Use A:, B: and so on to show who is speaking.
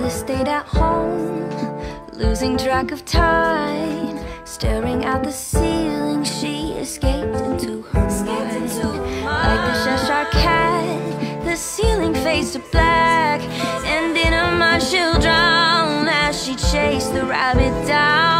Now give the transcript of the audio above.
A: Alice stayed at home, losing track of time. Staring at the ceiling, she escaped into her mind. Like the Cheshire cat, the ceiling fades to black, and in her mind she'll drown as she chased the rabbit down.